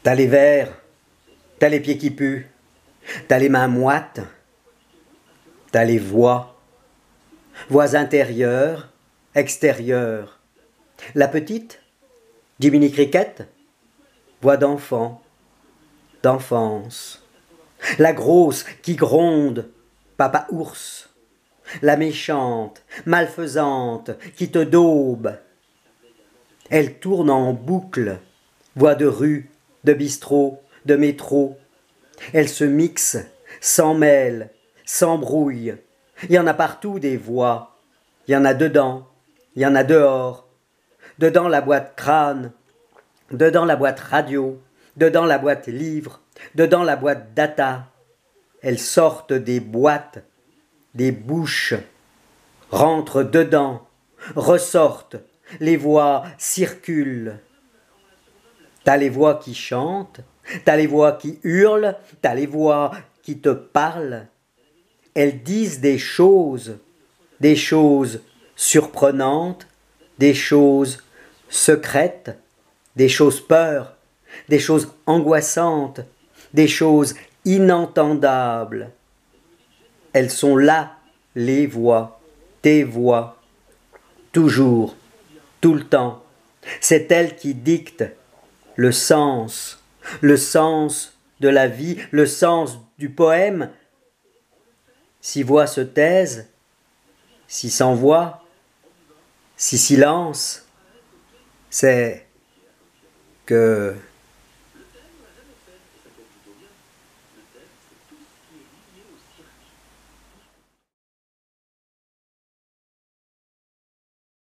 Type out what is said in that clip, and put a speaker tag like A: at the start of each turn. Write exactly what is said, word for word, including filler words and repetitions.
A: T'as les vers, t'as les pieds qui puent, t'as les mains moites, t'as les voix, voix intérieures, extérieures. La petite, Jiminy Cricket, voix d'enfant, d'enfance. La grosse qui gronde, papa ours. La méchante, malfaisante, qui te daube. Elle tourne en boucle, voix de rue, de bistrot, de métro. Elle se mixe, s'emmêle, s'embrouille. Il y en a partout des voix. Il y en a dedans, il y en a dehors. Dedans la boîte crâne, dedans la boîte radio, dedans la boîte livre, dedans la boîte data. Elles sortent des boîtes, des bouches, rentrent dedans, ressortent, les voix circulent. T'as les voix qui chantent, t'as les voix qui hurlent, t'as les voix qui te parlent. Elles disent des choses, des choses surprenantes, des choses secrètes, des choses peurs, des choses angoissantes, des choses inentendables. Elles sont là, les voix, tes voix, toujours, tout le temps. C'est elles qui dictent le sens, le sens de la vie, le sens du poème. Si voix se taisent, si sans voix, si silence, c'est que